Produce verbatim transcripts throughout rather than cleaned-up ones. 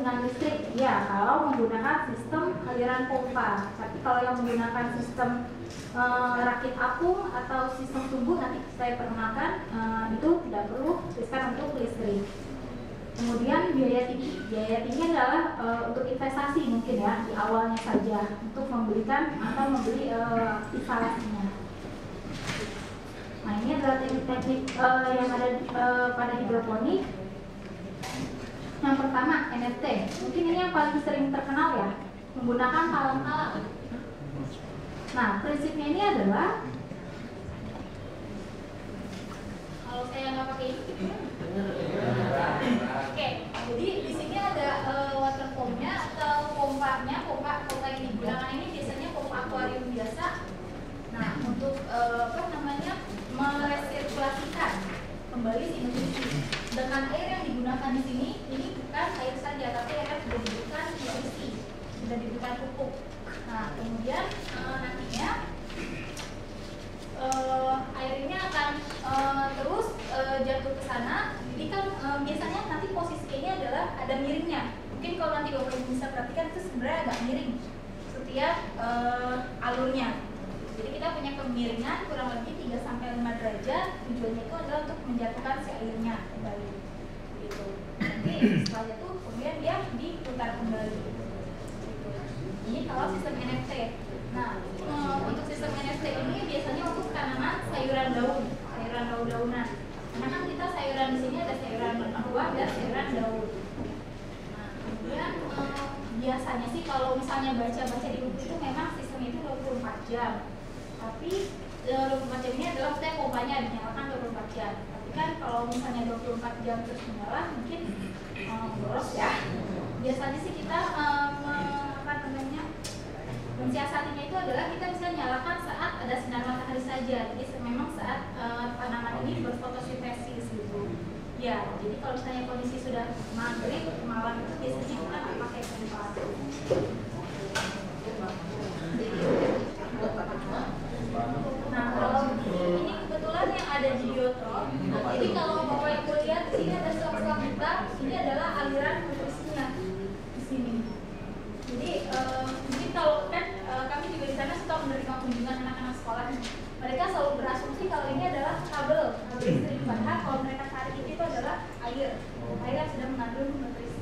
dengan listrik, ya kalau menggunakan sistem aliran pompa. Tapi kalau yang menggunakan sistem e, rakit apung atau sistem tubuh nanti saya perkenalkan, e, itu tidak perlu riskan untuk listrik. Kemudian biaya tinggi, biaya tinggi adalah e, untuk investasi mungkin ya di awalnya saja untuk membelikan atau membeli e, instalasinya. Nah ini adalah teknik-teknik e, yang ada e, pada hidroponik. Yang pertama N F T, mungkin ini yang paling sering terkenal ya, menggunakan talang-talang. Nah prinsipnya ini adalah, kalau saya nggak pakai ini, oke, jadi di sini ada uh, water pump-nya atau pompanya, pompa pompa yang digunakan ini biasanya pompa akuarium biasa. Nah untuk uh, apa namanya meresirkulasikan kembali si nutrisi dengan air yang digunakan di sini, ini bukan air saja, tapi air yang sudah diberikan nutrisi, sudah diberikan pupuk. Nah kemudian uh, nantinya uh, air ini akan uh, terus uh, jatuh ke sana. Jadi kan uh, biasanya nanti posisinya adalah ada miringnya. Mungkin kalau nanti Bapak Ibu bisa perhatikan itu sebenarnya agak miring setiap uh, alurnya. Jadi kita punya kemiringan kurang lebih tiga sampai lima derajat. Tujuannya itu adalah untuk menjatuhkan si airnya kembali. Gitu. Nanti setelah itu kemudian dia diputar kembali. Gitu. Ini kalau sistem N F T. Nah, um, untuk sistem N F T ini biasanya untuk tanaman sayuran daun, sayuran daun-daunan. Karena kan kita sayuran di sini ada sayuran buah dan sayuran daun. Nah, kemudian um, biasanya sih kalau misalnya baca-baca di buku itu memang sistem itu dua puluh empat jam. Tapi dua puluh empat jam ini adalah saya pompanya dinyalakan dua puluh empat jam. Tapi kan kalau misalnya dua puluh empat jam terus menyala mungkin um, boros ya. Biasanya sih kita um, apa namanya mensiasatinya itu adalah kita bisa nyalakan saat ada sinar matahari saja. Jadi memang saat uh, tanaman ini berfotosintesis gitu. Ya, jadi kalau misalnya kondisi sudah maghrib malam itu biasanya kita nggak pakai pompa. Nah, kalau ini kebetulan yang ada di biotrop. Nah, jadi kalau Bapak Ibu lihat di sini ada stok-stok hitam, ini adalah aliran nutrisinya di sini. Jadi uh, mungkin kalau kan uh, kami juga di sana suka menerima kunjungan anak-anak sekolah. Mereka selalu berasumsi kalau ini adalah kabel, kabel listrik. Padahal kalau mereka tarik itu, itu adalah air, air yang sudah mengandung nutrisi.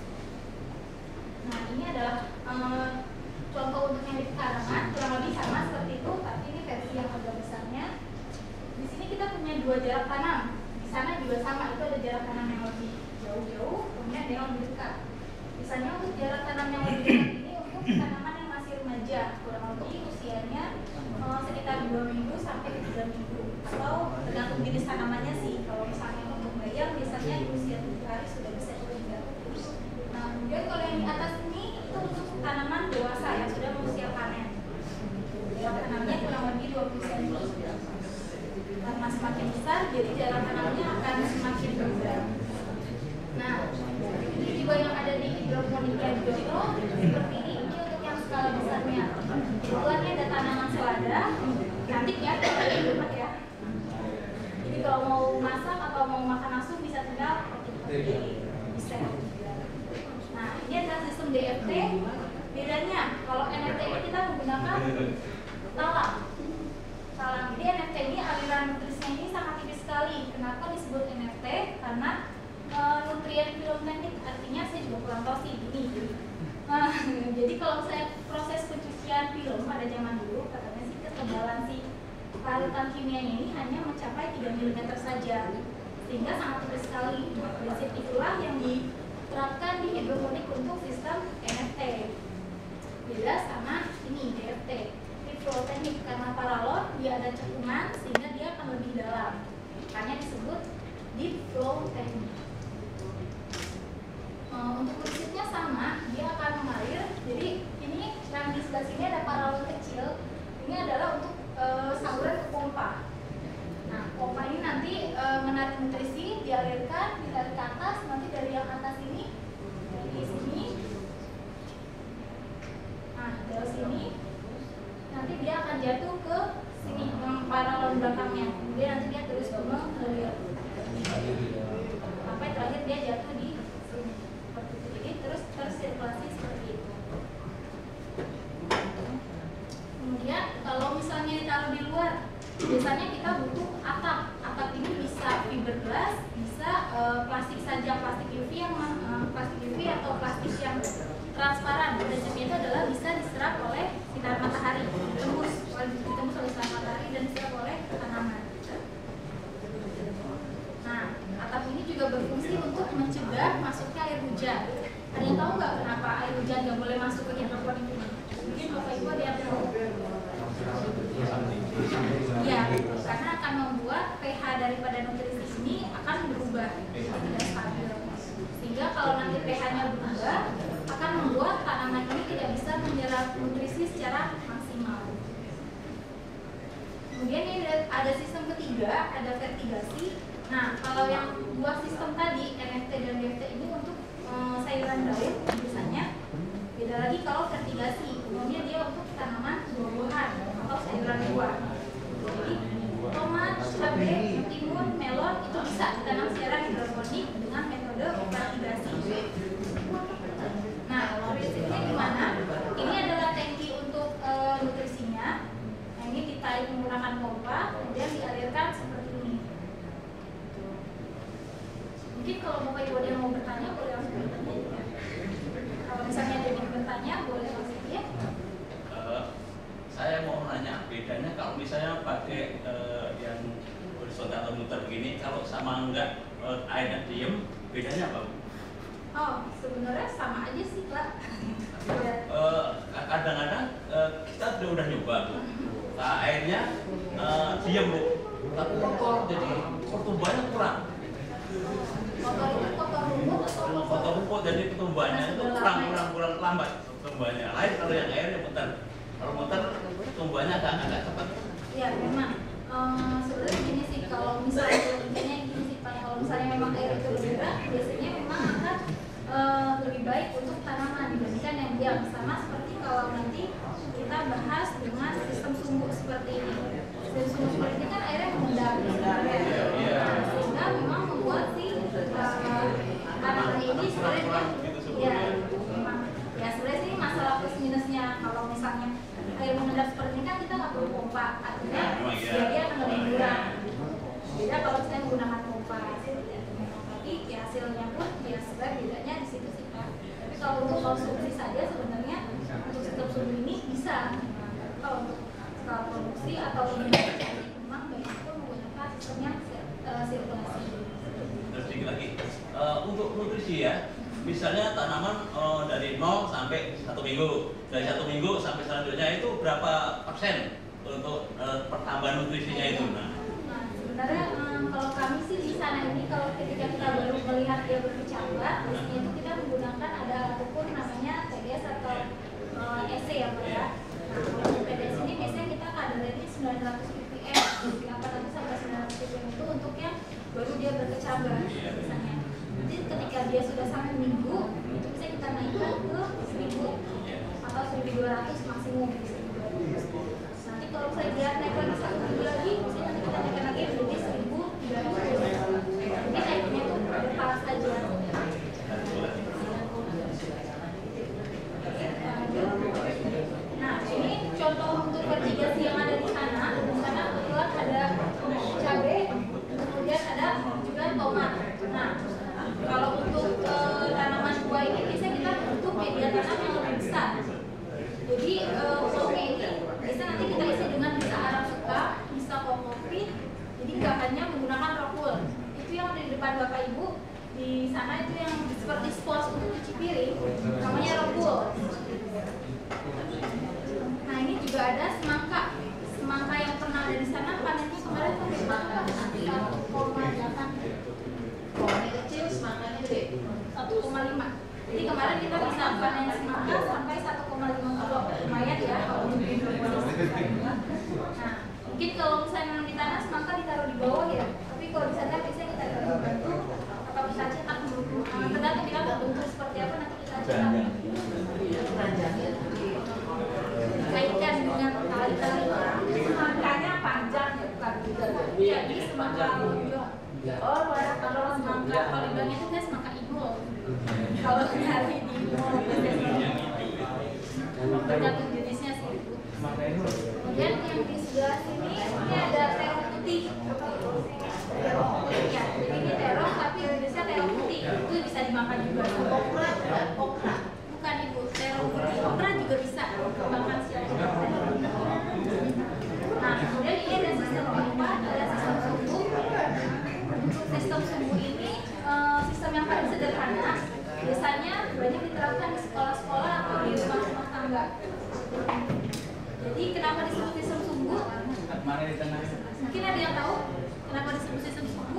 Nah, ini adalah uh, contoh untuk yang di tanaman, kurang lebih sama seperti itu, tapi ini versi yang agak besarnya. Di sini kita punya dua jarak tanam. Di sana juga sama, itu ada jarak tanam yang lebih jauh-jauh, kemudian ada yang lebih dekat. Misalnya untuk jarak tanam yang lebih dekat ini untuk tanaman yang masih remaja, kurang lebih usianya uh, sekitar dua minggu sampai tiga minggu, atau tergantung jenis tanamannya sih. Kalau misalnya untuk bayam biasanya di usia tujuh hari sudah bisa juga. Nah, kemudian kalau yang di atas ini itu untuk tanaman dewasa yang sudah berusia panen. Jarak tanamnya kurang lebih dua puluh sentimeter. Karena semakin besar, jadi jarak tanamnya akan semakin besar. Nah, ini juga yang ada di hidroponiknya Jono seperti ini. Ini untuk yang skala besarnya. Kebetulannya ada tanaman selada, cantik ya, kalau di rumah ya. Jadi kalau mau masak atau mau makan langsung bisa tinggal bisa. Nah, ini adalah sistem D F T. Bedanya, kalau N F T ini kita menggunakan talang. Talang. Jadi N F T ini aliran nutrisinya ini sangat tipis sekali. Kenapa disebut N F T? Karena e, nutrien film teknik, artinya saya juga kurang tahu sih ini. Nah, jadi kalau saya proses pencucian film pada zaman dulu, katanya sih ketebalan si larutan kimianya ini hanya mencapai tiga milimeter saja, sehingga sangat tipis sekali. Prinsip itulah yang diterapkan di hidroponik untuk sistem N F T. Beda sama ini D F T, deep flow teknik, karena paralon dia ada cekungan sehingga dia akan lebih dalam, makanya disebut deep flow teknik. Uh, untuk prinsipnya sama, dia akan mengalir. Jadi ini yang di sebelah sini ada paralon kecil, ini adalah untuk uh, saluran ke pompa. Nah, pompa ini nanti uh, menarik nutrisi, dialirkan, ditarik ke atas, nanti dari yang atas ini, dari sini. Nah, dari sini nanti dia akan jatuh ke sini, paralon belakangnya. Kemudian nanti dia terus mengalir sampai terakhir dia jatuh di sini. Seperti itu. Jadi terus belas bisa uh, plastik saja, plastik U V yang uh, plastik U V atau plastik yang transparan. Prinsipnya itu adalah bisa diserap oleh sinar matahari, ditembus, ditembus oleh sinar matahari dan diserap oleh tanaman. Nah, atap ini juga berfungsi untuk mencegah masuknya air hujan. Ada yang tahu nggak kenapa air hujan nggak boleh masuk ke hidroponik ini? Mungkin Bapak Ibu ada yang tahu? Ya, karena akan membuat pH daripada nutrisi ini akan berubah, tidak stabil. Sehingga kalau nanti pH-nya berubah, akan membuat tanaman ini tidak bisa menyerap nutrisi secara maksimal. Kemudian ini ada sistem ketiga, ada vertigasi. Nah, kalau yang dua sistem tadi, N F T dan D F T ini untuk um, sayuran daun biasanya. Beda lagi kalau vertigasi, umumnya dia untuk tanaman buah-buahan atau sayuran buah. Jadi tomat, cabai, timun, melon itu bisa ditanam secara hidroponik dengan metode vertigasi. Nah, prinsipnya gimana? Ini adalah tangki untuk uh, nutrisinya. Nah, ini ditarik menggunakan pompa, kemudian dialirkan seperti ini. Mungkin kalau Bapak Ibu ada yang mau bertanya, boleh langsung bertanya ya. Kalau misalnya ada yang bertanya, boleh langsung ya. Uh, saya mau nanya, bedanya kalau misalnya pakai uh, yang horizontal atau muter begini, kalau sama enggak uh, airnya diem, bedanya apa? Oh, sebenarnya sama aja sih, Pak. Kadang-kadang uh, uh, kita udah udah nyoba tuh, nah, airnya uh, diem bu, tapi kotor, jadi pertumbuhannya kurang. Kotor itu kotor rumput atau kotor rumput, jadi pertumbuhannya itu kurang kurang kurang lambat pertumbuhannya. Lain kalau yang airnya muter, kalau muter pertumbuhannya agak agak cepat. Iya memang. Uh, sebenarnya gini sih, kalau misalnya intinya gini sih Pak, kalau misalnya memang air itu bergerak, biasanya memang akan uh, lebih baik untuk tanaman dibandingkan yang diam. Sama seperti kalau nanti kita bahas dengan sistem sumbu seperti ini. Sistem sumbu seperti ini kan airnya mengendap, nah, sehingga memang membuat si uh, tanaman ini sebenarnya ya memang ya sebenarnya sih masalah plus minusnya. Kalau misalnya air mengendap seperti ini kan kita nggak perlu pompa, artinya ya, dia akan lebih murah. Beda kalau saya menggunakan pompa, tapi ya hasilnya pun ya sebenarnya bedanya di situ sih Pak. Tapi kalau untuk konsumsi saja sebenarnya untuk sistem sumbu ini bisa. Kalau untuk skala produksi atau memang banyak pun menggunakan sistemnya uh, sirkulasi. Terus sedikit lagi uh, untuk nutrisi ya. Misalnya tanaman uh, dari nol sampai satu minggu, dari satu minggu sampai selanjutnya itu berapa persen untuk uh, pertambahan nutrisinya itu? Nah, nah sebenarnya um, kalau kami sih di sana ini kalau ketika kita baru melihat dia berkecambah, biasanya itu kita menggunakan ada ataupun namanya T D S atau uh, E C ya Pak ya. Nah kalau T D S ini biasanya kita kadarnya sembilan ratus ppm, delapan ratus sampai sembilan ratus ppm itu untuk yang baru dia berkecambah biasanya. Jadi ketika dia sudah sampai minggu, itu bisa kita naikkan ke seribu atau seribu dua ratus maksimum. Nanti kalau saya lihat naik lagi satu minggu lagi, bisa nanti kita naikkan lagi menjadi seribu tiga ratus. Jadi naiknya itu berpalas saja. Nah ini contoh untuk vertigasi yang ada di sana. Di sana kebetulan ada cabai, kemudian ada juga tomat. Nah kalau untuk uh, tanaman buah ini biasanya kita bentuk media tanam yang lebih besar. Jadi uangnya uh, ini bisa nanti kita isi dengan bisa arang suka, bisa kokopit. Jadi nggak hanya menggunakan rockwool. Itu yang ada di depan Bapak Ibu di sana itu yang seperti spons untuk cuci piring, namanya rockwool. Nah ini juga ada semangka. Semangka yang pernah ada di sana panennya kemarin sampai semangka satu koma delapan. Ini kecil, semangkanya gede satu koma lima. Jadi kemarin kita bisa panen semangka sampai satu koma lima kilo. Lumayan ya kalau di hidroponik. Nah, mungkin kalau misalnya nanam di tanah semangka ditaruh di bawah ya. Tapi kalau di sana biasanya kita taruh di batu atau kita cetak dulu. Nah, tergantung kita bentuk seperti apa nanti kita cetak. Kaitkan dengan tali-tali. Semangkanya panjang ya bukan juga. Jadi semangka lonjong. Oh, kalau semangka kalau dibilangnya itu kan semangka ibu. Kalau nyari di mall tergantung jenisnya sih. Kemudian yang di sebelah sini ini ada terong putih. Terong putih ya. Jadi ini diterapkan di sekolah-sekolah atau di rumah-rumah tangga. Jadi kenapa disebut sistem sumbu? Mungkin ada yang tahu kenapa disebut sistem sumbu?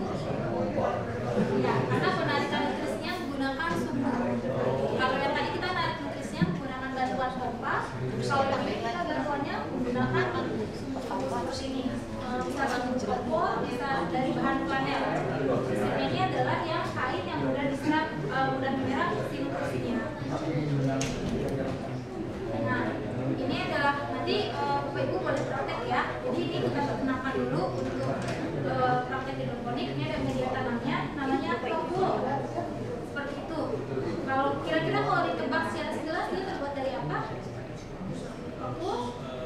Ya, karena penarikan nutrisnya menggunakan sumbu. Kalau yang tadi kita narik nutrisnya menggunakan bantuan pompa, kalau yang ini kita bantuannya menggunakan sumbu seperti ini. Bisa bantu jempol, bisa dari bahan planet. Ini adalah yang kain yang mudah diserap, uh, mudah menyerap si nutrisinya. Nah, ini adalah nanti uh, Bapak Ibu boleh praktek ya. Jadi ini kita perkenalkan dulu untuk uh, praktek hidroponik. Ini ada media tanamnya, namanya propul. Seperti itu. Kalau kira-kira kalau ditebak secara sekilas dia terbuat dari apa? Propul?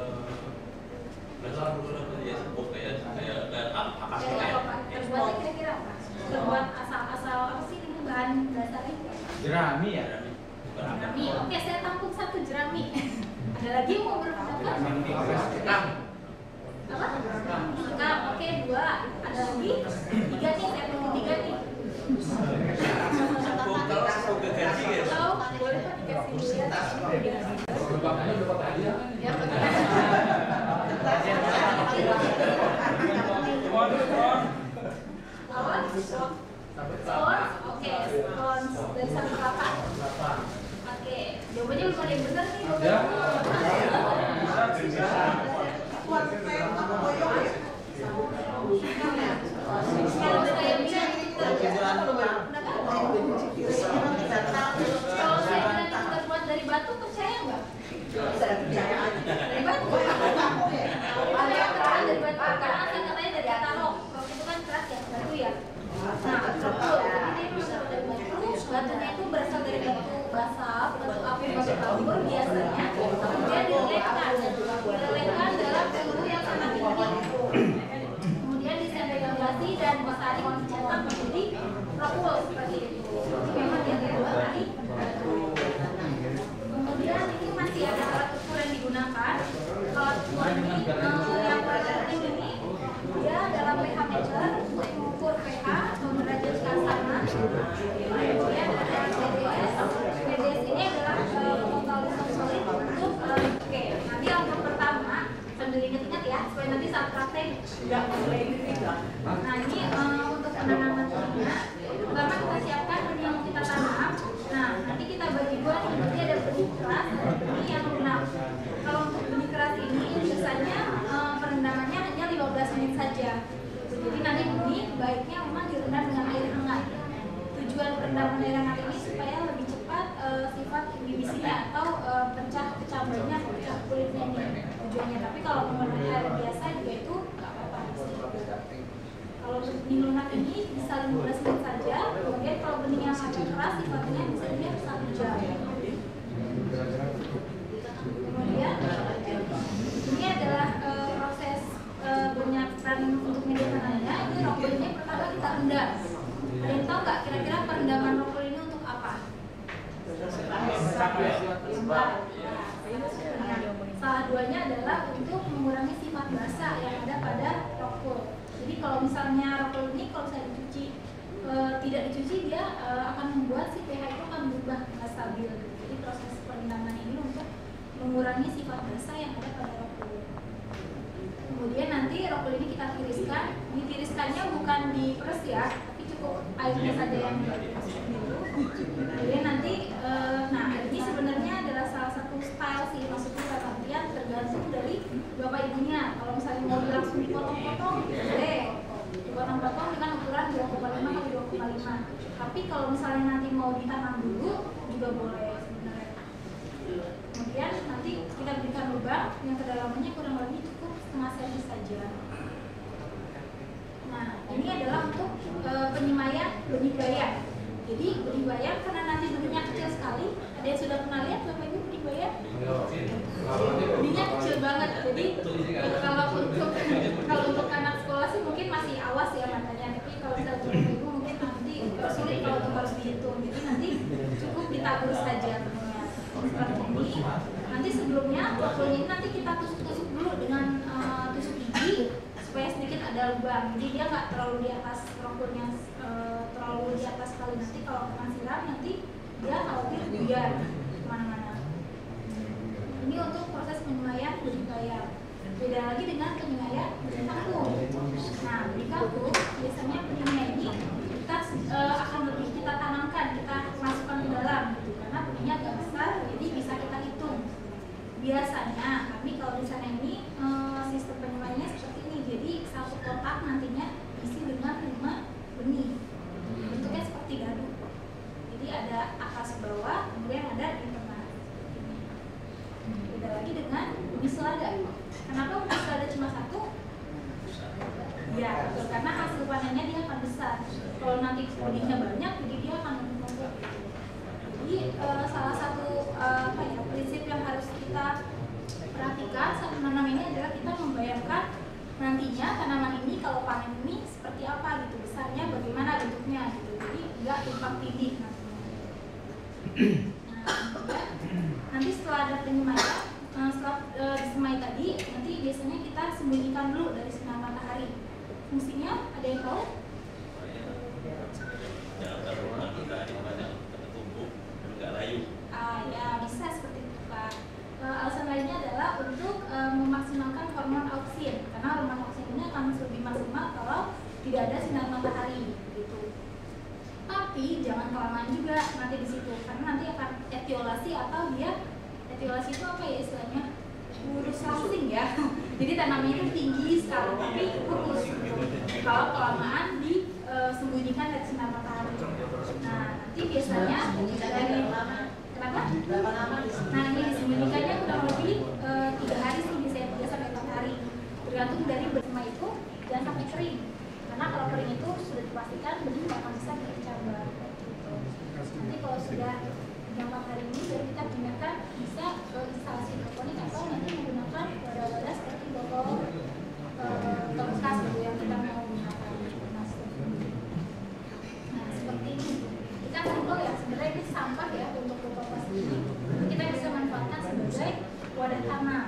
Terbuatnya kira-kira apa? Terbuat asal-asal apa sih ini bahan dasarnya? Jerami ya? Jerami. Oke, saya tampung satu jerami. Ada lagi yang mau berpendapat? Apa? Sekam. Oke, dua. Ada lagi? Tiga nih, saya tunggu tiga nih. Atau boleh Pak dikasih lihat? Ya, apa? Scones, oke, scones dari satu kelapa. Oke, jawabannya belum ada yang benar nih. Kalau saya bilang itu kalau saya bilang itu terbuat dari batu, percaya nggak? Dari batu. Ada yang terang dari batu, karena kan katanya dari katalog. Kalau itu kan keras ya, batu ya. Nah, propul, jadi dia berasal dari batu. Batunya itu berasal dari batu basalt, batu api, batu tambur biasanya. Kemudian dilelehkan, dilelehkan dalam suhu yang sangat tinggi. Kemudian disedimentasi dan disaring dicetak menjadi propul seperti itu. Jadi memang dia terbuat dari batu. Kemudian ini masih ada alat ukur yang digunakan. Alat ukur ini uh, yang penting ini dia dalam pH meter untuk mengukur pH atau derajat keasaman. Kemudian ada P D S. P D S ini adalah uh, total solid untuk uh, oke. Okay. Nanti untuk pertama sambil ingat-ingat ya supaya nanti saat praktek nggak boleh. Nah ini uh, untuk penanaman benih. Pertama kita siapkan benih yang kita tanam. Nah nanti kita bagi dua nih. Nanti ada benih keras dan benih yang lunak. Kalau untuk benih keras ini biasanya uh, perendamannya hanya lima belas menit saja. Jadi nanti benih baiknya memang direndam dengan air hangat. Tujuan perendaman air hangat ini supaya lebih cepat uh, sifat bibisinya atau uh, pecah kecambahnya, pecah kulitnya ini tujuannya. Tapi kalau menggunakan air biasa juga itu nggak apa-apa. Kalau untuk benih lunak ini bisa lima belas menit saja. Kemudian kalau benih yang agak keras sifatnya bisa dia satu jam. Kemudian ini adalah uh, proses uh, penyiapan untuk media tanamnya. Ini rokul ini pertama kita rendam. Ada yang tahu nggak kira-kira perendaman rokul ini untuk apa? Salah duanya adalah untuk mengurangi sifat basah yang ada pada rokul. Jadi kalau misalnya rokul ini kalau saya dicuci e, tidak dicuci dia e, akan membuat si pH itu akan berubah nggak stabil. Jadi proses perendaman ini untuk mengurangi sifat basah yang ada pada rokul. Kemudian nanti rokul ini kita tiriskan. Ditiriskannya bukan diperes ya, tapi cukup airnya saja yang diperes dulu. Kemudian nanti, e, nah ini sebenarnya adalah salah satu style sih, maksudnya latihan tergantung dari bapak ibunya. Kalau misalnya mau langsung dipotong-potong, boleh dipotong-potong dengan ukuran dua koma lima kali dua koma lima. Tapi kalau misalnya nanti mau ditanam dulu juga boleh sebenarnya. Kemudian nanti kita berikan lubang yang kedalamannya kurang lebih cukup setengah senti saja. Nah, ini adalah untuk e, penyemaian benih bayam. Jadi benih bayam karena nanti benihnya kecil sekali. Ada yang sudah pernah lihat bapak ibu benih bayam? Benihnya kecil banget. Jadi kalau untuk kalau untuk anak sekolah sih mungkin masih awas ya matanya. Tapi kalau misalnya untuk bapak ibu mungkin nanti sulit kalau untuk harus dihitung. Jadi nanti cukup ditabur saja benihnya. Seperti ini. Nanti sebelumnya rokul ini nanti kita tusuk-tusuk dulu dengan uh, tusuk gigi supaya sedikit ada lubang. Jadi dia nggak terlalu di atas rokulnya uh, terlalu di atas sekali. Nanti kalau kena siram nanti dia khawatir buyar kemana-mana. Ini untuk proses penyemaian budidaya. Beda lagi dengan penyemaian berkangkung. Nah, berkangkung biasanya benihnya ini kita uh, akan lebih kita tanamkan, kita masukkan ke dalam gitu, karena benihnya agak besar, jadi bisa kita hitung. Biasanya kami kalau di sana ini uh, sistem penyemaiannya seperti ini, jadi satu kotak nantinya isi dengan lima benih, bentuknya seperti gadu. Jadi ada atas bawah, kemudian ada di tengah. Beda lagi dengan benih selada. Kenapa benih selada cuma satu? Ya, betul, karena hasil panennya dia akan besar. Kalau nanti benihnya banyak, jadi dia akan menumpuk. Jadi uh, salah satu uh, apa ya, prinsip yang harus kita perhatikan saat menanam ini adalah kita membayangkan nantinya tanaman ini kalau panen ini seperti apa gitu, besarnya bagaimana bentuknya gitu. Jadi enggak tumpang tindih nantinya. Nah, kemudian nanti setelah ada penyemaian, uh, setelah uh, disemai tadi, nanti biasanya kita sembunyikan dulu dari sinar matahari. Fungsinya ada yang tahu? Ah ya, bisa seperti itu Pak. E, alasan lainnya adalah untuk e, memaksimalkan hormon auksin, karena hormon auksin ini akan lebih maksimal kalau tidak ada sinar matahari gitu. Tapi jangan kelamaan juga nanti di situ, karena nanti akan etiolasi atau dia etiolasi itu apa ya istilahnya? Kurus langsing ya. Jadi tanamannya itu tinggi sekali tapi kurus gitu. Kalau kelamaan disembunyikan dari sinar matahari. Nah, nanti biasanya dari kenapa? Nah, ini disembunyikannya kurang lebih e, tiga hari sih, bisa tiga sampai empat hari. Tergantung dari bersama itu dan sampai kering. Karena kalau kering itu sudah dipastikan benih akan bisa bercabar. Gitu. Nanti kalau sudah tiga empat hari ini baru kita gunakan bisa ke instalasi hidroponik atau nanti menggunakan wadah-wadah seperti botol e, bekas gitu yang kita mau gunakan. Nah, seperti ini. Kita simpel ya, sebenarnya ini sampah ya untuk botol plastik ini. Kita bisa manfaatkan sebagai wadah tanam.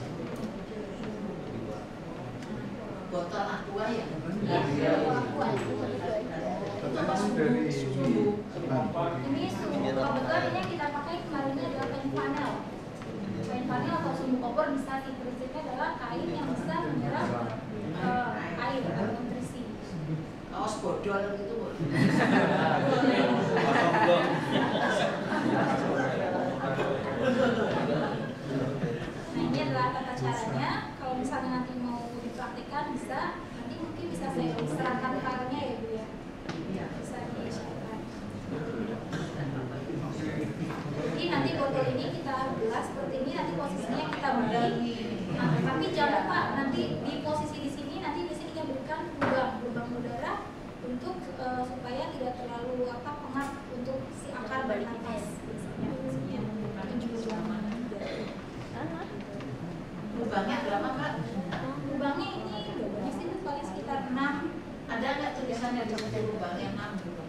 Botol aqua ya? Iya, botol aqua. Itu masuk dari sumbu. Ini sumbu, kebetulan ini yang kita pakai kemarin ini adalah kain panel. Kain panel atau sumbu kompor bisa sih, prinsipnya adalah kain yang bisa menyerap uh, air atau nutrisi. Kaos bodol gitu Bu. Nah, ini adalah tata caranya. Kalau misalnya nanti mau dipraktikkan bisa, nanti mungkin bisa saya serahkan filenya ya Bu ya. Bisa di-share-kan. Jadi nanti botol ini kita belah seperti ini, nanti posisinya kita bagi. Nah, tapi jangan lupa nanti di posisi di sini nanti di sini kita berikan lubang, lubang udara untuk uh, supaya tidak terlalu apa pengap untuk si akar bernapas. Biasanya tujuh lubang. Lubangnya berapa Kak? Lubangnya ini lubangnya sih paling sekitar enam. Ada nggak tulisannya seperti lubangnya enam gitu?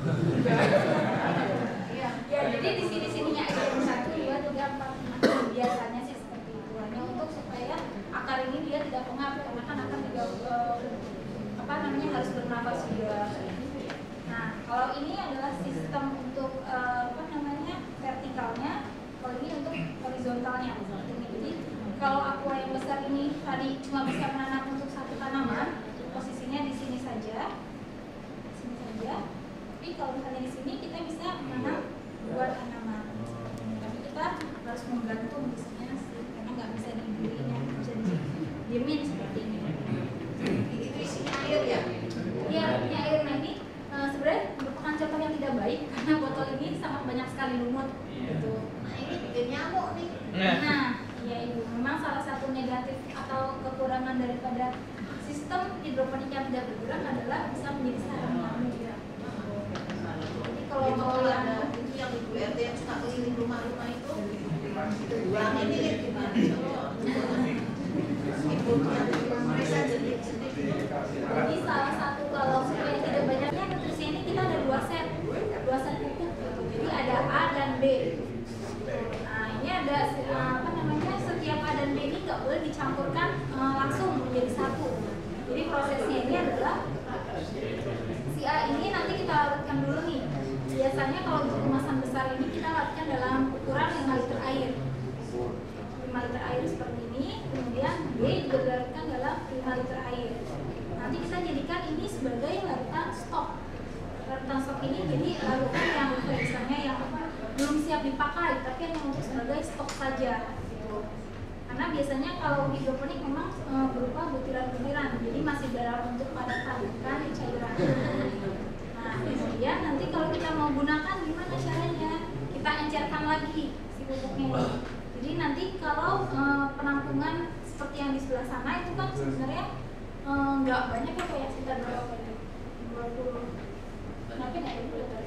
Iya. Ya, jadi di sini sininya aja satu, dua, tiga, empat, lima. Biasanya sih seperti itu. Hanya untuk supaya akar ini dia tidak pengap, karena kan akan juga uh, apa namanya harus bernapas juga. Nah, kalau ini adalah sistem untuk uh, apa namanya vertikalnya, kalau ini untuk horizontalnya. Jadi kalau aqua yang besar ini tadi cuma bisa menanam untuk satu tanaman, posisinya di sini saja, di sini saja. Tapi kalau misalnya di sini kita bisa menanam dua tanaman. Tapi kita harus menggantung biasanya sih, karena nggak bisa didiriin ya, bisa didiemin seperti ini. Itu isinya air ya? Iya, ini air. Nah ini uh, sebenarnya merupakan contoh yang tidak baik karena botol ini sangat banyak sekali lumut. Gitu. Nah ini bikin nyamuk nih. Nah, ya Ibu, memang salah satu negatif atau kekurangan daripada sistem hidroponik yang tidak bergerak adalah bisa menjadi sarang nyamuk. Jadi kalau mau yang ada itu yang Ibu R T yang suka keliling rumah-rumah itu, buang ini gimana? Ibu mereka jadi Jadi salah satu kalau supaya tidak banyaknya nutrisi ini kita ada dua set, dua set pupuk. Jadi ada A dan B. Nah ini ada apa namanya setiap A dan B ini nggak boleh dicampurkan uh, langsung menjadi satu. Jadi prosesnya ini adalah si A ini nanti kita larutkan dulu nih. Biasanya kalau untuk kemasan besar besar ini kita latihan dalam ukuran lima liter air. lima liter air seperti ini, kemudian B juga dilarutkan dalam lima liter air. Nanti kita jadikan ini sebagai larutan stok. Larutan stok ini jadi larutan yang misalnya yang belum siap dipakai, tapi yang untuk sebagai stok saja. Gitu. Karena biasanya kalau hidroponik memang e, berupa butiran-butiran, jadi masih dalam bentuk padatan, bukan cairan. Nah, kemudian nanti kalau kita mau gunakan gimana caranya? Kita encerkan lagi si pupuknya ini. Jadi nanti kalau e, penampungan seperti yang di sebelah sana itu kan sebenarnya e, nggak banyak ya, kayak sekitar berapa ya? dua puluh. Kenapa nggak dua puluh?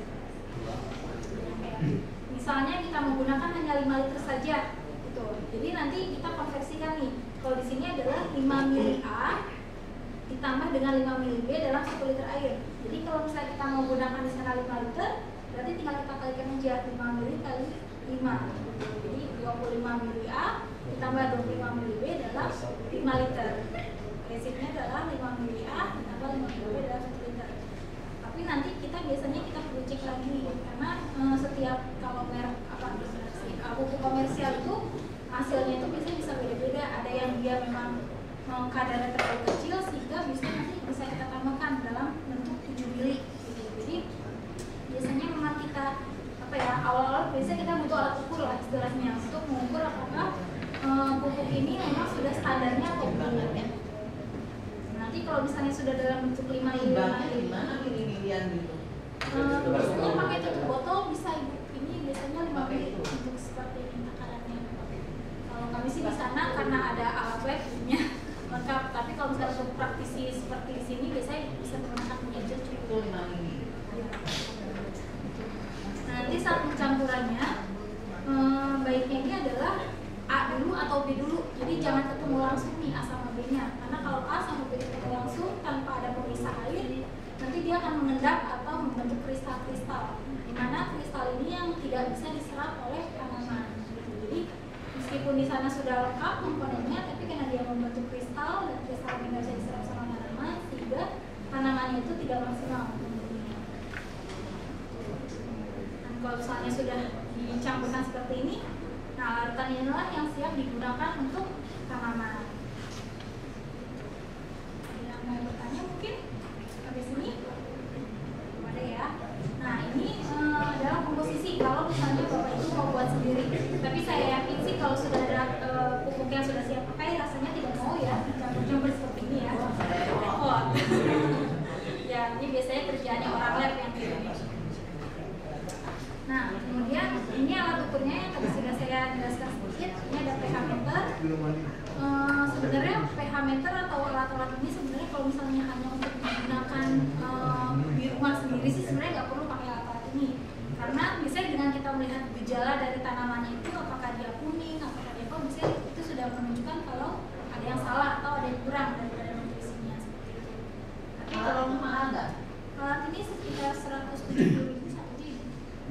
Misalnya kita menggunakan hanya lima liter saja, gitu. Jadi nanti kita konversikan nih. Kalau di sini adalah lima mili A ditambah dengan lima mili B dalam satu liter air. Jadi kalau misalnya kita mau gunakan di sana lima liter, berarti tinggal kita kalikan aja lima mili kali lima. Jadi dua puluh lima mili A ditambah dua puluh lima mili B dalam lima liter. Prinsipnya adalah lima mili A ditambah lima mili B dalam satu liter. Tapi nanti kita biasanya kita perlu cek lagi karena e, setiap kalau merek apa si pupuk komersial itu hasilnya itu biasanya bisa beda-beda. Ada yang dia memang e, kadarnya terlalu kecil sehingga bisa nanti bisa kita tambahkan dalam bentuk tujuh mili. Gitu. Jadi biasanya memang kita apa ya awal-awal biasanya kita butuh alat ukur lah istilahnya untuk mengukur apakah e, pupuk ini memang sudah standarnya atau belum. Nanti kalau misalnya sudah dalam bentuk lima mili gimana mili-milian gitu? Uh, biasanya pakai tutup botol bisa ibu, ini biasanya lima mili untuk seperti ini takarannya. Kalau kami sih di sana karena ada alat webnya lengkap, tapi kalau misalnya untuk praktisi seperti di sini biasanya bisa menggunakan gadget cukup lima mili. Nah, nanti saat pencampurannya um, baiknya ini adalah A dulu atau B dulu, jadi jangan ketemu langsung nih A sama B nya, karena kalau A sama B ketemu langsung tanpa ada pemisah air, nanti dia akan mengendap atau membentuk kristal-kristal, di mana kristal ini yang tidak bisa diserap oleh tanaman. Jadi meskipun di sana sudah lengkap komponennya, tapi karena dia membentuk kristal dan kristal ini tidak bisa diserap sama tanaman, sehingga tanamannya itu tidak maksimal. Dan kalau misalnya sudah dicampurkan seperti ini, nah larutan inilah yang siap digunakan untuk tanaman. Yang mau bertanya mungkin habis ini ada ya. Nah ini e, adalah komposisi kalau misalnya bapak ibu mau buat sendiri. Tapi saya yakin sih kalau sudah ada e, pupuk yang sudah siap pakai rasanya tidak mau ya campur-campur seperti ini ya. Repot. Ya ini biasanya kerjaannya orang lab yang ini. Nah, kemudian ini alat ukurnya yang tadi sudah saya jelaskan sedikit. Ini ada pH meter. E, sebenarnya pH meter atau alat-alat ini sebenarnya kalau misalnya hanya untuk digunakan e, di rumah sendiri sih sebenarnya nggak perlu pakai alat-alat ini. Karena misalnya dengan kita melihat gejala dari tanamannya itu, apakah dia kuning, apakah dia apa, misalnya itu sudah menunjukkan kalau ada yang salah atau ada yang kurang daripada nutrisinya seperti itu. Tapi kalau mahal nggak? Alat ini sekitar seratus tujuh puluh ribu satu ribu.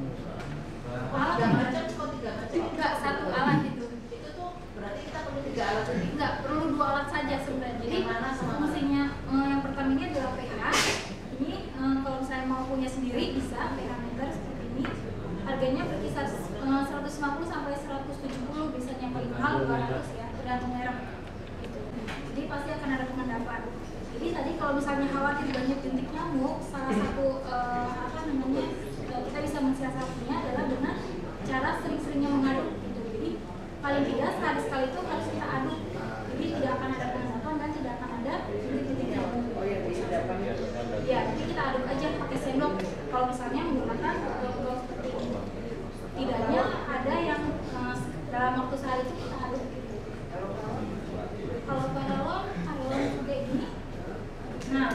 Alat tiga macam kok tiga macam? Enggak, satu alat itu. Itu tuh berarti kita perlu tiga alat ini? Enggak, perlu dua alat saja sebenarnya. Jadi mana sama fungsinya eh, yang pertama ini adalah pH. Ini eh, kalau misalnya mau punya sendiri bisa pH meter seperti ini. Harganya berkisar eh, seratus lima puluh sampai seratus tujuh puluh, biasanya paling mahal dua ratus ya, tergantung merek. Gitu. Jadi pasti akan ada pengendapan. Jadi tadi kalau misalnya khawatir banyak bintik nyamuk, salah satu eh, apa namanya eh, kita bisa mensiasatinya adalah dengan cara sering-seringnya mengaduk. Gitu. Jadi paling tidak sekali-sekali itu harus kita aduk. Jadi tidak akan ada pengendapan dan tidak akan ada bintik-bintik nyamuk. Oh iya, pengendapannya. Ya, jadi kita aduk aja pakai sendok. Kalau misalnya menggunakan botol seperti ini, tidaknya ada yang eh, dalam waktu sehari itu kita aduk. Gitu. Kalau paralon, paralon kayak gini. Nah,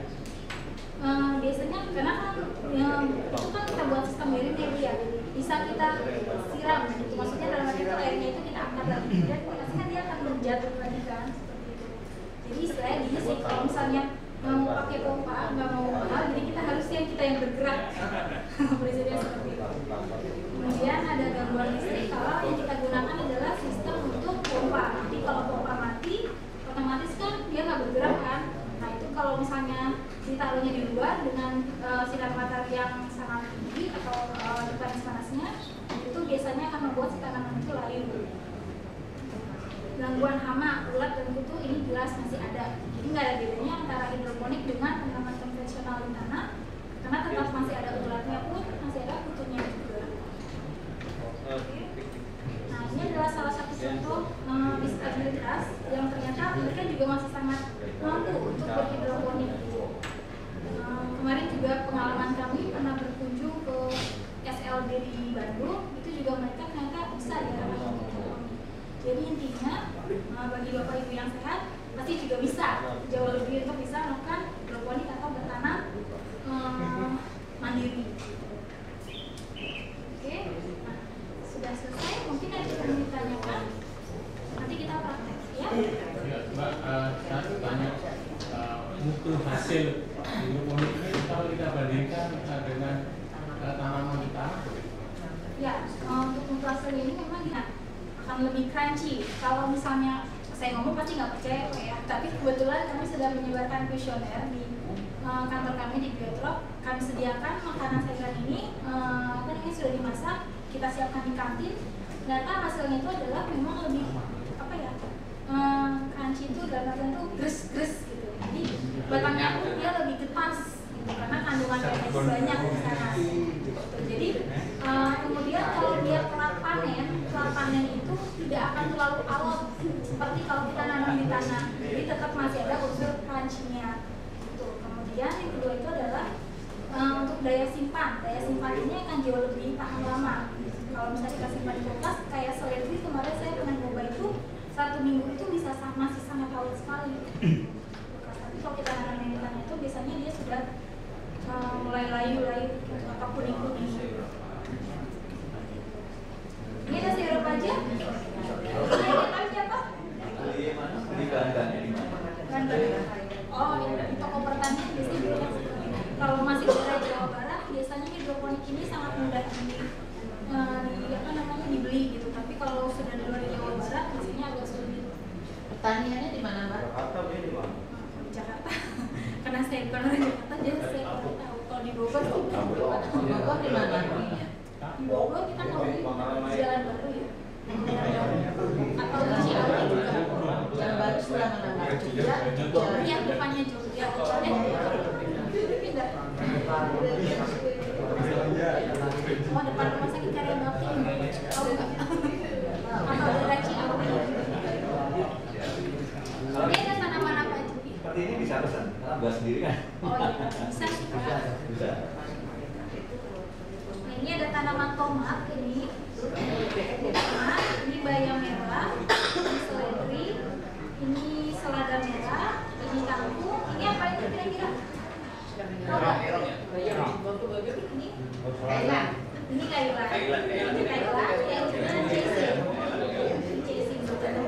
uh, biasanya karena kan ya, itu kan kita buat sistem miring ya, bisa kita siram, gitu. Maksudnya dalam arti itu airnya itu kita angkat lagi dan pastikan dia akan menjatuh lagi kan seperti itu. Jadi saya gini sih, kalau misalnya mau pakai pompa nggak mau mahal, jadi kita harus yang kita yang bergerak. Prinsipnya seperti itu. Kemudian ada gangguan listrik kalau yang kita gunakan adalah sistem untuk pompa. Jadi kalau pompa mati, otomatis kan dia nggak bergerak kan. Nah itu kalau misalnya ditaruhnya di luar dengan uh, sinar matahari yang sangat tinggi atau uh, panas-panasnya, jelas masih ada. Jadi nggak ada bedanya antara hidroponik dengan penanaman konvensional di tanah, karena tetap masih ada uratnya pun masih ada kutunya juga. Oke. Nah ini adalah salah satu contoh uh, disabilitas yang ternyata mereka juga masih sangat mampu untuk berhidroponik. Uh, kemarin juga pengalaman kami pernah berkunjung ke S L B di Bandung, itu juga mereka ternyata bisa diarahkan hidroponik. Jadi intinya uh, bagi bapak ibu yang sehat pasti juga bisa jauh lebih untuk bisa melakukan hidroponik atau bertanam uh, mandiri. Oke, nah, sudah selesai. Mungkin ada yang ditanyakan. Nanti kita praktek, ya. Ya, Mbak, uh, saya tanya uh, mutu hasil hidroponik ini kalau kita bandingkan uh, dengan uh, tanaman di tanah. Ya, uh, untuk mutu hasil ini memang ya akan lebih crunchy. Kalau misalnya saya ngomong pasti nggak percaya kok ya. Tapi kebetulan kami sudah menyebarkan kuesioner di uh, kantor kami di Biotrop. Kami sediakan makanan sayuran ini, uh, apa namanya sudah dimasak, kita siapkan di kantin. Ternyata hasilnya itu adalah memang lebih apa ya? Uh, crunchy itu dalam artian itu gres-gres gitu. Jadi batangnya pun dia lebih getas gitu, karena kandungan pH banyak di sana. Jadi uh, kemudian kalau dia telat panen, telat panen itu tidak akan terlalu alot seperti kalau kita nanam di tanah. Jadi tetap masih ada unsur crunchy-nya. Gitu. Kemudian yang kedua itu adalah uh, untuk daya simpan. Daya simpan ini akan jauh lebih tahan lama. Kalau misalnya kita simpan di kulkas, kayak seledri kemarin saya pernah coba itu satu minggu itu bisa masih sangat awet sekali. Tapi kalau kita nanam di tanah itu biasanya dia sudah uh, mulai layu-layu atau kuning-kuning. Ini ada sirup aja. Ini ada siapa? Di bahan-bahannya di mana? Bahan-bahan. Oh, di toko pertanian biasanya banyak. Kalau masih daerah Jawa Barat, biasanya hidroponik ini sangat mudah di, uh, di apa namanya dibeli gitu. Tapi kalau sudah di luar Jawa Barat, biasanya agak sulit. Pertaniannya di mana, Mbak? Jakarta dia di mana? Di Jakarta. Karena saya bukan orang Jakarta, jadi saya kurang tahu. Kalau di Bogor, sih Bogor di mana? di Bogor kita mau di Jalan Baru ya. Atau di Ciawi juga. Jalan Baru sebelah mana, Mbak? Jogja? Jogja, depannya Jogja. Eh, pindah. Oh, depan rumah sakit Karya Bakti. Oh, enggak. Atau daerah Ciawi. Ini ada tanaman apa aja? Seperti ini bisa pesan, karena buat sendiri kan? Oh iya, bisa sih Kak. Bisa. Nah, ini ada tanaman tomat ini. Tomat, ini bayam merah, ini seledri, ini selada merah, ini kangkung. Ini apa itu kira-kira? Terong. Ini Kailan. ini kailan. Ini kailan, yang ini casing. Casing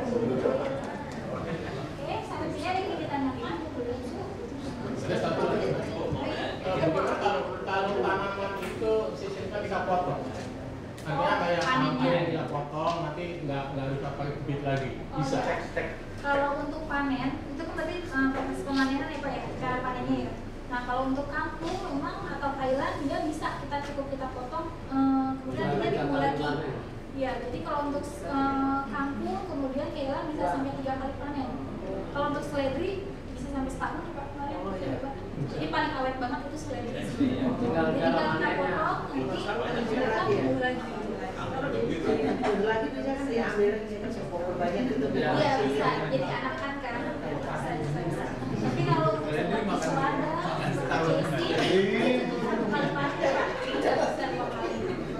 Oke, sampai sini ada yang ditanyakan. Ada satu lagi. Bagaimana kalau kalau tanaman itu sistemnya kita potong? Artinya kayak panennya. yang kita potong nanti nggak nggak harus pakai bibit lagi. Bisa. Kalau untuk panen, itu kan berarti uh, proses pemanenan ya Pak ya, cara panennya ya. Nah kalau untuk kangkung memang atau kailan dia bisa kita cukup kita potong, uh, kemudian kita tumbuh lagi. Ya, jadi kalau untuk uh, kangkung kemudian kailan bisa sampai tiga kali panen. Kalau untuk seledri bisa sampai setahun ya Pak kemarin. Pak. Jadi paling awet banget itu seledri. Jadi tinggal kita potong, nanti mereka tumbuh lagi. Dulu lagi bisa kan diambil cukup banyak gitu. Iya bisa, jadi anakan kan bisa, bisa, bisa. Tapi kalau seperti selada, seperti casing, itu satu kali panen, tidak bisa dua kali.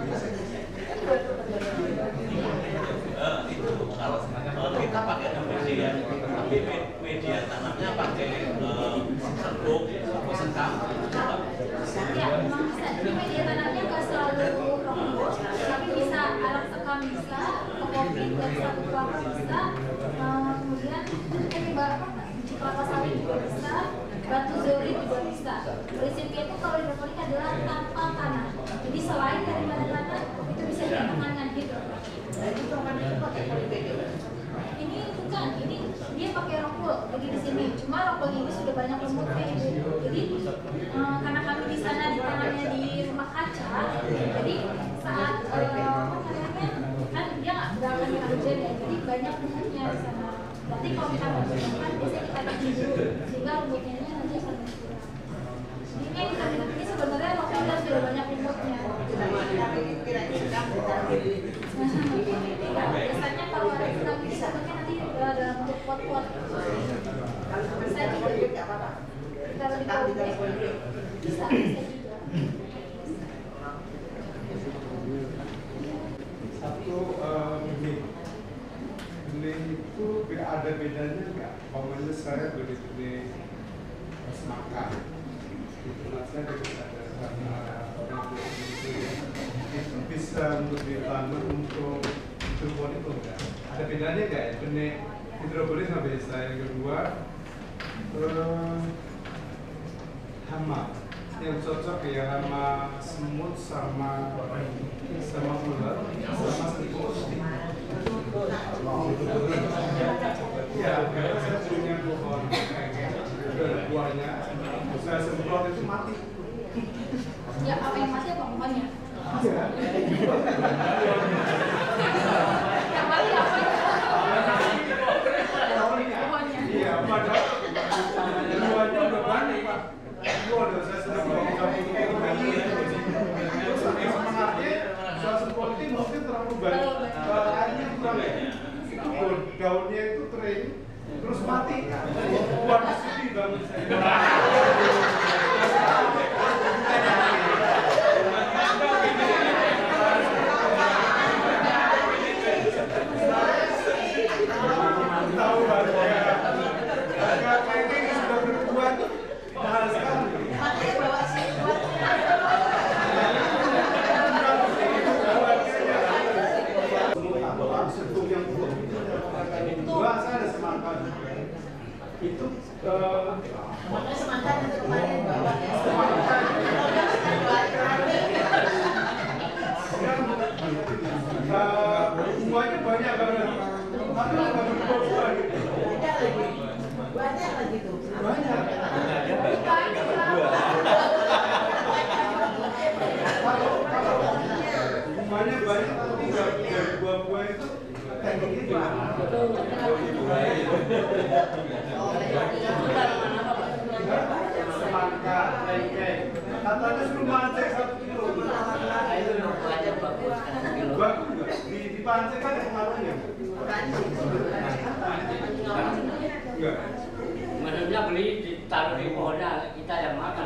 Eh, itu kalau kalau kita pakai media, tapi media tanamnya pakai eh, serbuk, serbuk sekam. Ya, memang bisa. Jadi media tanamnya nggak selalu rokok, tapi bisa alat sekam bisa, kokopit dari satu kelapa bisa, uh, kemudian ini apa biji kelapa sawit juga bisa, batu zuri juga bisa. Prinsipnya itu kalau hidroponik adalah tanpa tanah. Jadi selain daripada tanah itu bisa dikembangkan gitu. Jadi tomat itu pakai polybag. Ini bukan, ini dia pakai rockwool. Jadi di sini cuma rockwool ini sudah banyak lumutnya ibu. Jadi uh, karena kami di sana ditanamnya di rumah kaca, jadi saat uh, apa namanya kan dia nggak nggak akan kena hujan ya. Jadi banyak lumutnya di sana. Dan nanti kalau kita menggunakan biasanya kita bagi dulu sehingga rumputnya nanti akan berkurang. Ini yang kita bilang ini sebenarnya lokalnya sudah banyak rumputnya. Biasanya kalau ada vitamin bisa pakai nanti dalam bentuk pot-pot. Bisa juga nggak apa-apa. Kita lebih tahu bisa bisa juga. Satu benih, benih itu ada bedanya nggak? Pokoknya saya beli benih semangka, itu maksudnya ada karena itu itu bisa untuk ditanam untuk hidroponik itu enggak? Ada bedanya nggak? Benih hidroponik sama biasa. Yang kedua, eh, hama yang cocok ya, hama semut sama sama ular sama tikus. Ya, karena saya punya pohon buahnya, saya semprot itu mati. Ya, apa yang mati apa pohonnya? Iya. Yang mati apa? Pohonnya. Iya, padahal buahnya udah banyak, Pak. Waduh, saya sudah bawa kamu terus sampai semangatnya saya semprot itu mungkin terlalu banyak, airnya kurang ya. Daunnya itu kering, terus mati. Waduh, sedih banget saya. Tahu baru ya. Kayaknya ini sudah berbuat mahal sekali. Makanya bawa sih buat Dua, saya ada semangka juga. Itu makanya semangka nanti kemarin bawa ya. buahnya banyak banget. Tapi nggak berbuah gitu. Banyak lagi. Banyak lagi tuh. Banyak. Buahnya banyak tapi nggak dari buah-buah itu kayak gitu. Semangka, lengkeng. Katanya suruh mancing satu kilo. Bagus nggak? Di dipancing kan ada pengaruhnya. Enggak. Maksudnya beli ditaruh di pohonnya, kita yang makan.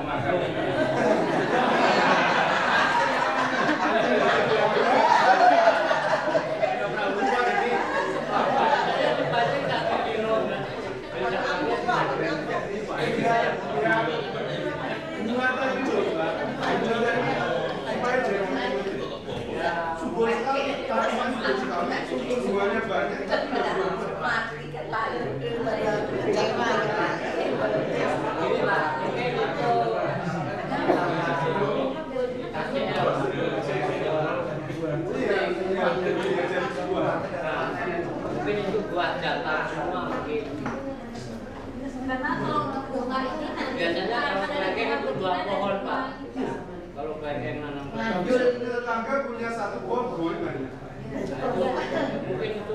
Subur sekali, tanaman subur sekali, subur buahnya banyak. Mati kan lalu daripada kecewa Mungkin itu buat jatah semua mungkin. Karena kalau bunga ini nanti Biasanya kalau kelengkeng itu dua pohon, Pak. Kalau kelengkeng nanam Tapi tetangga punya satu pohon boleh banyak. mungkin itu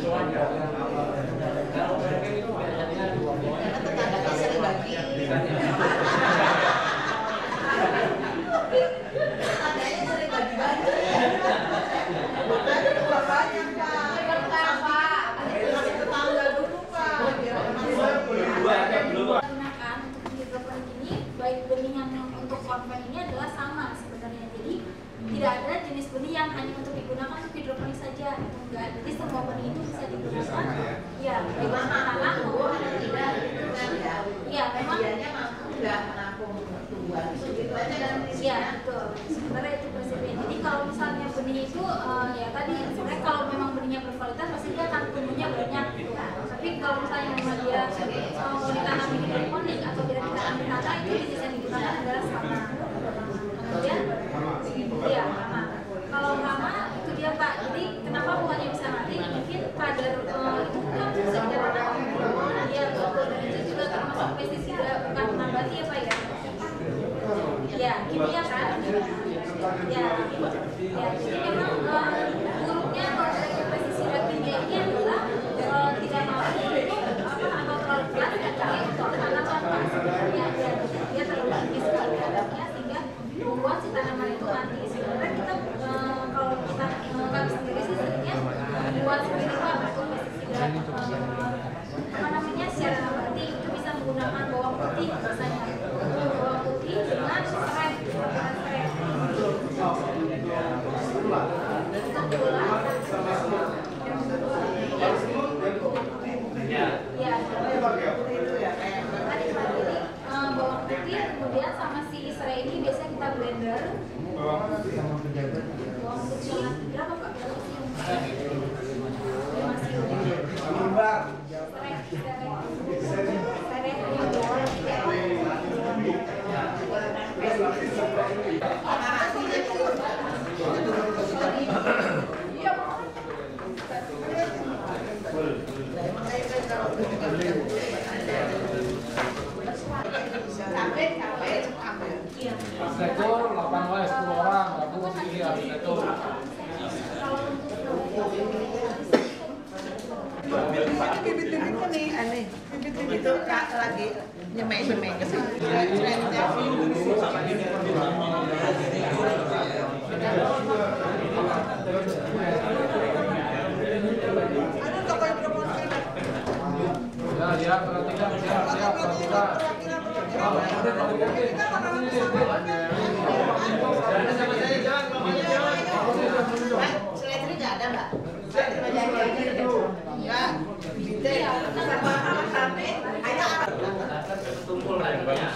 kalau kelengkeng itu biasanya dua pohon. karena tetangganya sering bagi. Tetangganya sering bagi-bagi. Makanya dua banyak, Pak. Tetangga dulu, Pak. Saya beli dua, ada dua. Gunakan untuk hidroponik ini baik benih yang untuk konven ini adalah sama sebenarnya. Jadi tidak ada jenis benih yang hanya untuk digunakan untuk hidroponik saja, itu enggak. Jadi semua benih itu bisa digunakan. Ya, baik untuk tanah maupun tidak. Iya, memang. Dianya mampu nggak menampung tumbuhan itu gitu aja kan? Iya, betul. Sebenarnya itu prinsipnya. Jadi kalau misalnya benih itu eh, ya tadi sebenarnya kalau memang benihnya berkualitas pasti dia akan tumbuhnya banyak gitu. Tapi kalau misalnya memang dia eh, mau ditanam di hidroponik atau tidak ditanam di tanah itu jenis yang digunakan adalah sama. Kemudian iya, hama. Kalau hama itu dia Pak. Jadi kenapa buahnya bisa mati? Mungkin kadar eh, itu kan secara iya betul. Dan itu juga termasuk pestisida bukan nabati ya Pak ya. Ya, kimia kan? Ya, ya. Jadi memang uh, buruknya kalau pestisida kimia ini adalah uh, tidak mampu untuk bisa kita blender. Bawang putih berapa Pak? Sektor delapan belas sepuluh orang, aku pilih harus sektor. Bibit-bibitnya nih aneh. Bibit-bibit itu lagi nyemek-nyemek ke sini. Aduh, toko promosi. Ya, ya, perhatikan, siap, siap, perhatikan. Seledri nggak ada mbak? Ya, bibitnya sama sampai ada tumpul lah banyak.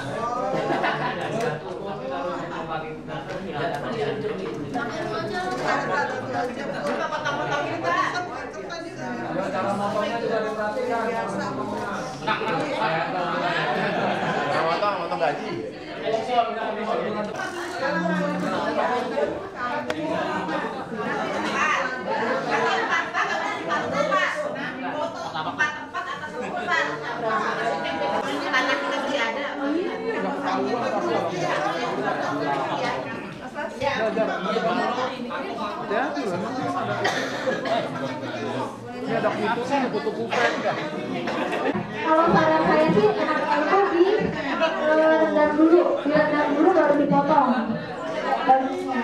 Cara motongnya juga diperhatikan. Motong, motong gaji. Ini ada kutu sih, kutu kupet ya. Kalau saran saya sih enaknya itu di eh, rendam dulu, direndam dulu baru dipotong. Bagusnya.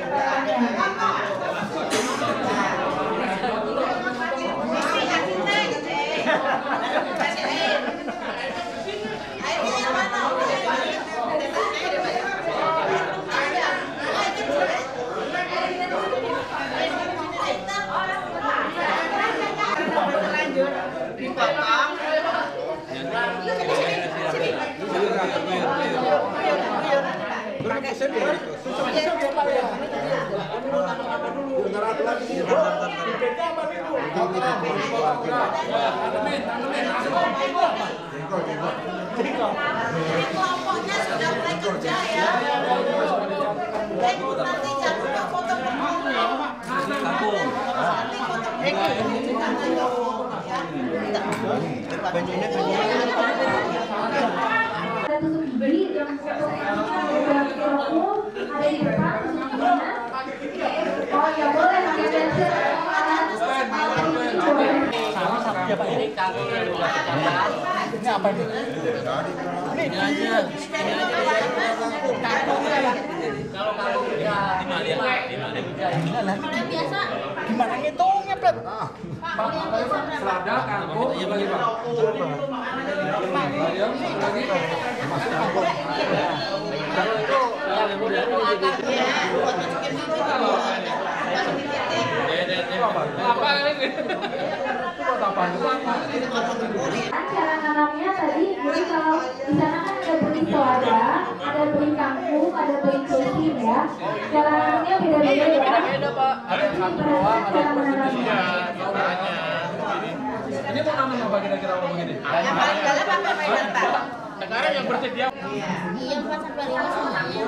Kelompoknya sudah mulai kerja ya. Nanti jangan lupa foto-foto. Ada tusuk gigi yang untuk ada di depan tusuk giginya. Oh ya boleh pakai pensil. Ya Pak, ini kaki ini apa ini? Ini aja. Kalau kalau Udah biasa. gimana ngitungnya, Pep? Selada, kangkung, apa lagi Pak? Ayam, lagi? Kalau itu yang mudah apa ini? Apa Cara nanamnya tadi, jadi kalau di sana kan ada benih selada, ada benih kangkung, ada benih cacing ya. Cara nanamnya beda-beda ya. Beda-beda, Pak. Ada yang satu doang, ada yang persisnya. Ini mau nanam apa kira-kira kalau begini? Yang paling dalam apa mainan Pak? Sekarang yang bersedia. Iya, empat sampai lima semuanya.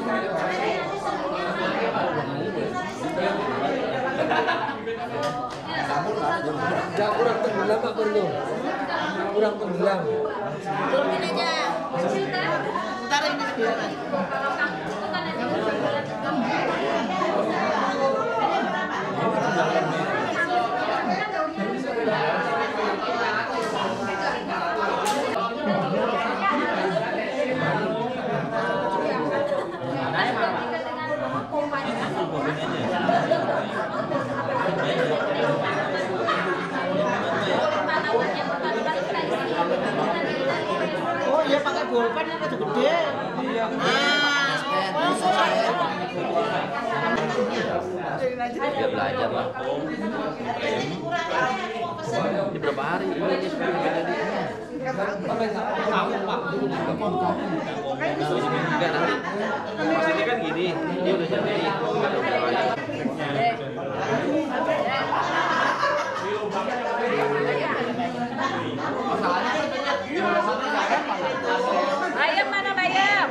Jangan kurang tenggelam Pak perlu. Kurang tenggelam. Turunin aja. Kecil kan? Ntar ini sendiri Mas. Kalau kangkung itu kan ada bulat-bulat. Oh iya pakai bolpen yang kecil gede. Iya. Dia belajar lah. Ini berapa hari? Ini sepuluh hari. Maksudnya kan gini, dia udah nyampein Bayam mana bayam?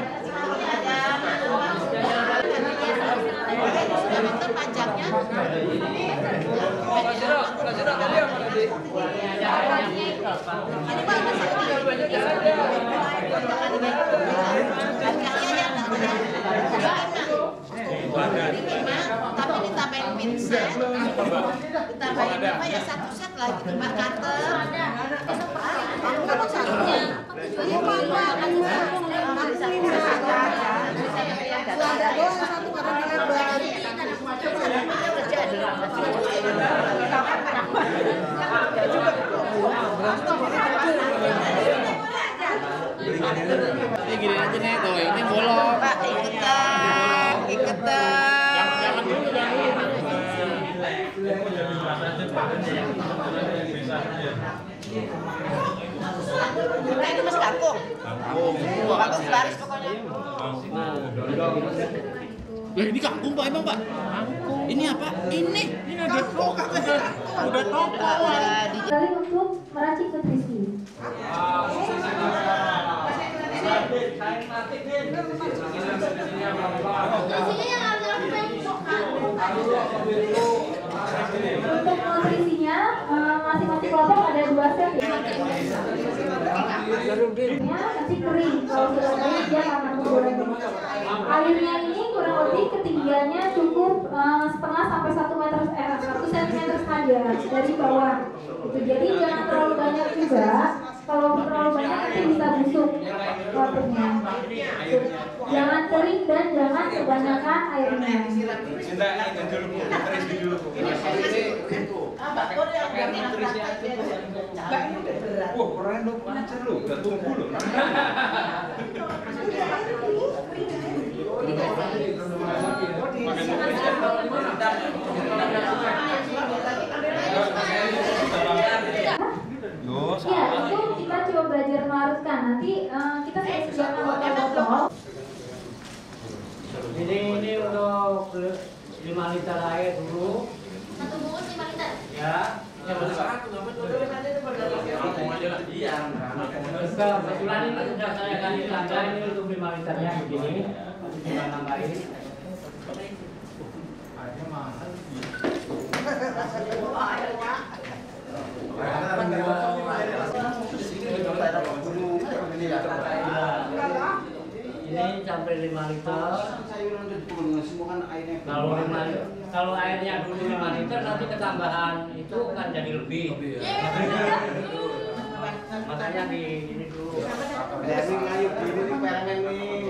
Panjangnya. Tapi ditambahin pin set, ditambahin apa ya satu set lagi lima cutter. Aku mau satunya. Tujuannya apa? Ada doang satu karena lebar. Ini gini aja nih, tuh ini bolong. Pak, iketan, iketan. Jangan dulu, jangan dulu. Nah, ini masih kangkung. Kangkung baris pokoknya. Lah ini kangkung Pak emang Pak? Kangkung. Ini apa? Ini. Ini ada kangkung. Udah toko. Kali untuk meracik nutrisi. Untuk nutrisinya masing-masing kelompok ada dua set ya. Masih kering, kalau sudah kering dia akan menggoreng. Airnya ini kurang lebih ketinggiannya cukup uh, setengah sampai satu meter eh satu sentimeter saja dari bawah. Gitu. Jadi jangan terlalu banyak juga. Kalau terlalu banyak nanti bisa busuk wadahnya. Jangan kering dan jangan kebanyakan airnya. Wah, keren dong, pacar lu, udah tunggu lu. Ya, itu kita coba belajar melarutkan. Nanti uh, kita sudah sediakan botol. Ini ini untuk lima liter air dulu. Satu bungkus lima liter. Ya. Ya betul satu enggak betul. Kangkung aja lah. Iya. Kebetulan ini sudah saya kasih tanda ini untuk lima liternya begini. Nanti kita nambahin. Airnya mahal. Ini sampai lima liter. Kalau lima liter, kalau airnya dulu lima liter nanti ketambahan itu kan jadi lebih. Makanya di ini dulu. Dari ngayup ini di perangan nih.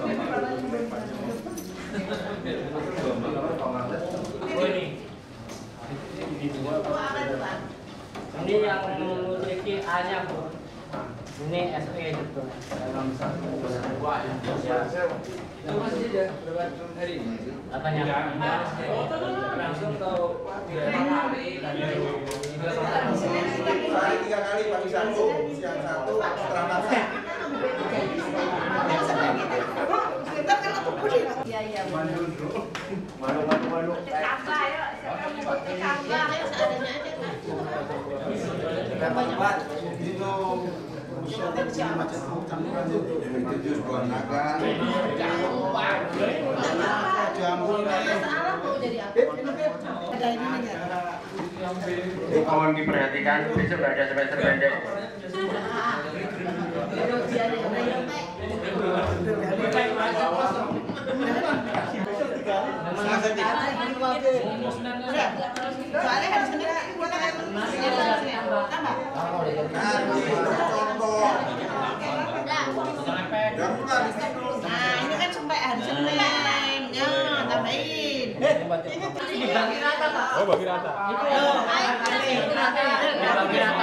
Oh ini. Ini yang nutrisi A-nya Bu. Ini S E gitu. Dalam satu buah ya. Itu masih ada berapa hari ini? Apanya? Langsung tahu Sehari tiga kali pagi satu, siang satu, setelah makan. Iya, iya. Malu, malu, malu. Tambah ya, siapa mau pakai tambah ya seadanya aja kan. Banyak banget. Itu macam campuran itu jus buah naga. Jamu. Ada ininya. Bu, mohon diperhatikan besok ada semester pendek. Soalnya hari Senin kita kan tambah. Nah, ini kan sampai hari Senin. Ya, tambahin. Bagi rata, Pak. Oh, bagi rata. Itu bagi rata. Bagi rata.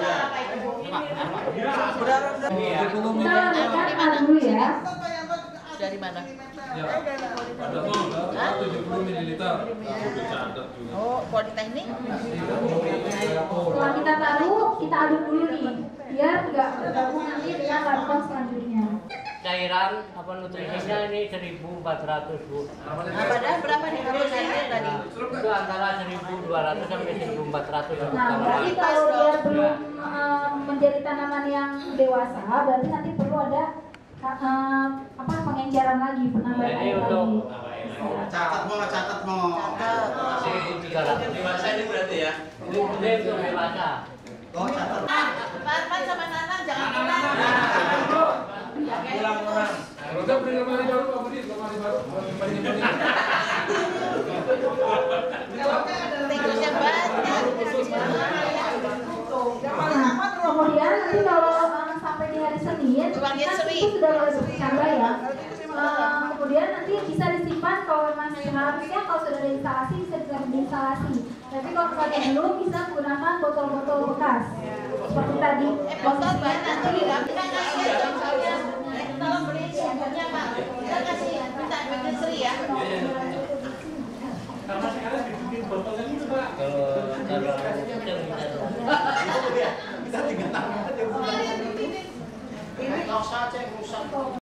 Kita lanjutkan dulu ya. Dari mana? Ya, ada tuh Hah? tujuh puluh mililiter. Aku dicatat juga. Oh, Politeknik? Setelah kita taruh, kita aduk dulu nih, biar nggak bergabung nanti dengan larva selanjutnya. Cairan apa nutrisinya ini seribu empat ratus Bu. Nah, padahal berapa nih komposisinya tadi? Itu antara seribu dua ratus sampai seribu empat ratus. Nah, berarti kalau dia belum uh, menjadi tanaman yang dewasa, berarti nanti perlu ada uh, apa pengenceran lagi, penambahan Ini air untuk lagi. Catat mau, catat mau. seribu tiga ratus. Dewasa ini berarti ya. Ini ini untuk dewasa. Oh, catat. Parman sama Nanang jangan pulang. Pulang orang. Udah beli lemari baru, Pak Budi, lemari baru. Tikusnya banyak. Nah, kemudian nanti kalau uh, sampai di hari Senin, kan itu sudah mulai bercambah ya. Uh, kemudian nanti bisa disimpan kalau memang seharusnya kalau sudah ada instalasi bisa diinstalasi. Tapi kalau misalnya belum bisa menggunakan botol-botol bekas seperti tadi. Eh, botol banyak tuh di dalam. Kita kasih ya contohnya. Tolong beliin sumbernya Pak. Kita kasih minta bikin Sri ya. Karena sekarang dibikin botolnya itu, Pak. Kalau kalau kenceng bisa. Kita tinggal tangan aja. Ini rusak, cek rusak.